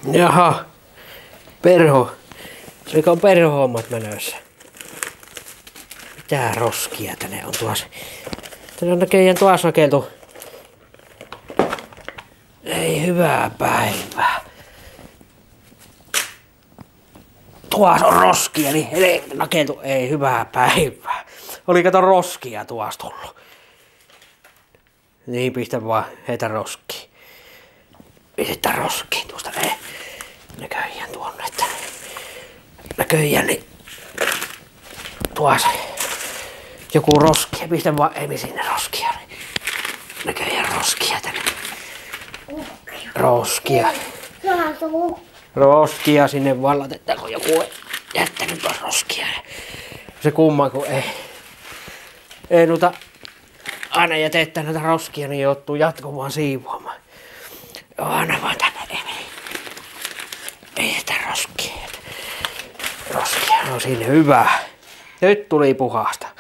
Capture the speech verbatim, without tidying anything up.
Jaha. Perho. Eikö on perhohommat menössä? Mitä roskia tänne on tuossa? Tänne on näköjään tuossa nakeltu. Ei hyvää päivää. Tuossa on roskia, niin nakeltu. Ei hyvää päivää. Oli kato roskia tuossa tullut. Niin pistä vaan heitä roskiin. Pistä roskiin tuosta. Ei. Näköjään tuonne, että näköjään niin tuossa joku roskia. Pistä vaan Emi sinne roskia. Näköjään roskia tänne. Roskia. Roskia sinne vallatetaan, kun joku on jättänyt tuossa roskia. Se kumma, kun ei, ei noita aina jätettä näitä roskia, niin joutuu jatkumaan siivoamaan. Joo, anna vaan tänne, Emeli. Ei jätä roskia. Roskia on sinne hyvä. Nyt tuli puhasta.